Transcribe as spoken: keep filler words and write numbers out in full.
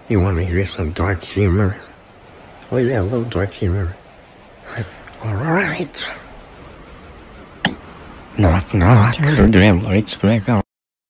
You want me to do some dark humor? Oh yeah, a little dark humor. Alright. Knock knock. Turn the lights back on.